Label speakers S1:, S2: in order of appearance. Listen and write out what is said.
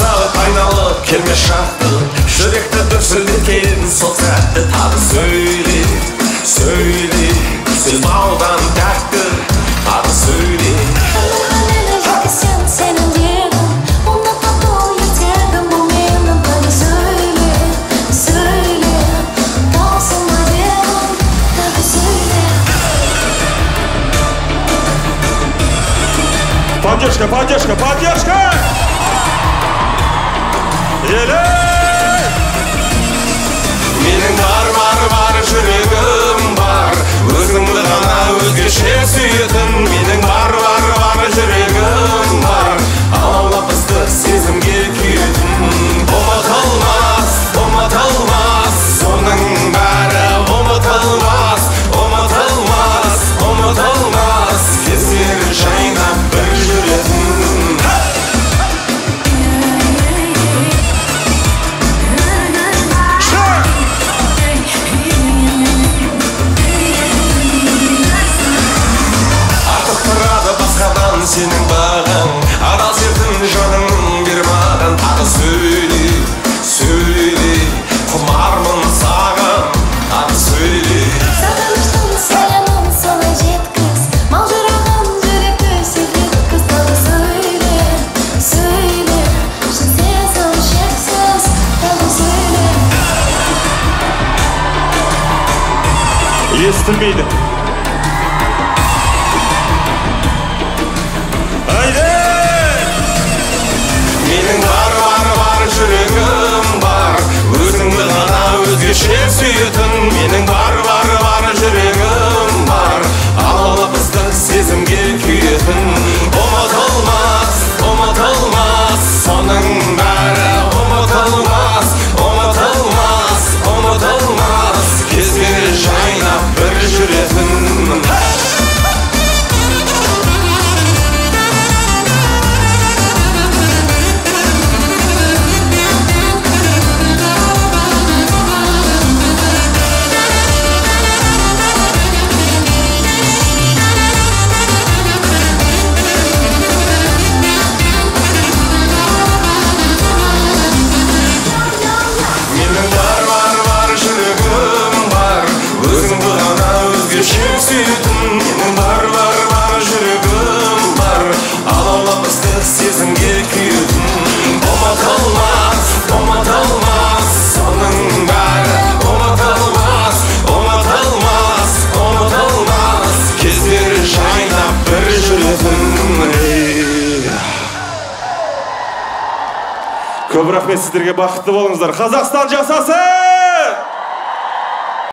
S1: сағат айналып келмес шақты, жүректі дүрсілдеткен сол сәтті тағы сөйле, сөйле, сен балдан тәтті, тағы сөйле.
S2: Сен сенің дегім, ұнатып бұл ертегім, бұл менің тағы сөйле, сөйле, таусылма дегім, тағы сөйле.
S3: Поддержка, поддержка, поддержка! Еле!
S1: Менің бар жүрегім бар, өзіңді ғана өзгеше сүйетін. Менің бар жүрегім бар, алаулап бізді сезімге күйетін. Ұмытылмас, ұмытылмас, соның бәрі ұмытылмас, ұмытылмас, ұмытылмас, кездер жайнап бір жүретін. Сенің бағың, адал сердің жаның бер маған. Тағы сөйле, сөйле, құмармын саған, тағы сөйле.
S2: Сағыныштың саяның солай жеткіз, маужыраған жүректі сергеткіз. Тағы сөйле, сөйле, шын сезім шексіз, тағы сөйле.
S3: Естілмейді.
S1: Менің бар жүрегім бар, өзіңді ғана өзгеше сүйетін. Менің бар жүрегім бар, алаулап бізді сезімге күйетін. Ұмытылмас, ұмытылмас, соның бәрі ұмытылмас, ұмытылмас, ұмытылмас, кездер жайнап бір жүретін. Менің бар жүрегім бар, алаулап бізді сезімге күйетін. Ұмытылмас, ұмытылмас, соның бәрі ұмытылмас, ұмытылмас, ұмытылмас, кездер жайнап бір жүретін.
S3: Көп рахмет сіздерге, бақытты болыңыздар. Қазақстан жасасын!